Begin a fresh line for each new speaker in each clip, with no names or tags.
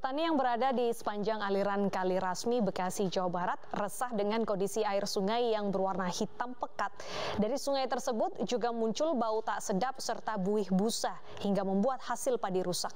Petani yang berada di sepanjang aliran Kali Rasmi, Bekasi, Jawa Barat resah dengan kondisi air sungai yang berwarna hitam pekat. Dari sungai tersebut juga muncul bau tak sedap serta buih busa hingga membuat hasil padi rusak.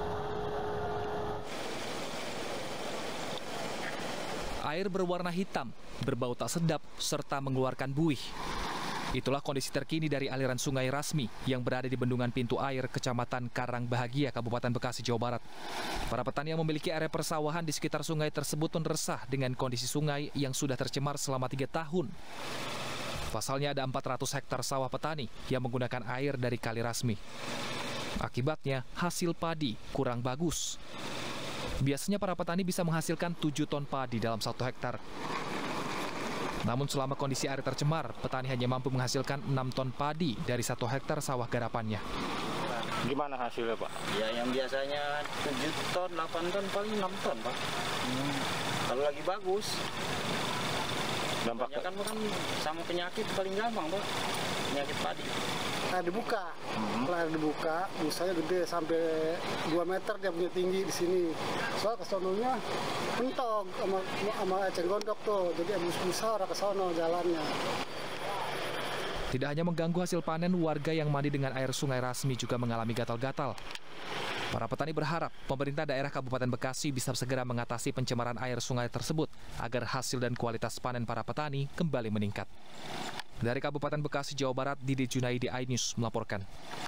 Air berwarna hitam, berbau tak sedap, serta mengeluarkan buih. Itulah kondisi terkini dari aliran Sungai Rasmi yang berada di Bendungan Pintu Air, Kecamatan Karang Bahagia, Kabupaten Bekasi, Jawa Barat. Para petani yang memiliki area persawahan di sekitar sungai tersebut pun resah dengan kondisi sungai yang sudah tercemar selama 3 tahun. Pasalnya ada 400 hektar sawah petani yang menggunakan air dari Kali Rasmi. Akibatnya hasil padi kurang bagus. Biasanya para petani bisa menghasilkan 7 ton padi dalam 1 hektar. Namun selama kondisi air tercemar, petani hanya mampu menghasilkan 6 ton padi dari 1 hektar sawah garapannya.
Gimana hasilnya, Pak?
Ya, yang biasanya 7 ton, 8 ton, paling 6 ton, Pak. Kalau lagi bagus.
Dampaknya
kan sama penyakit paling gampang, Pak. Penyakit padi.
Air dibuka, kalau air dibuka, busanya gede sampai 2 meter dia punya tinggi di sini. Soal kesononya pentok sama eceng gondok tuh, jadi bus-busa orang kesono jalannya.
Tidak hanya mengganggu hasil panen, warga yang mandi dengan air Sungai Rasmi juga mengalami gatal-gatal. Para petani berharap pemerintah daerah Kabupaten Bekasi bisa segera mengatasi pencemaran air sungai tersebut agar hasil dan kualitas panen para petani kembali meningkat. Dari Kabupaten Bekasi, Jawa Barat, Didi Junaidi, iNews melaporkan.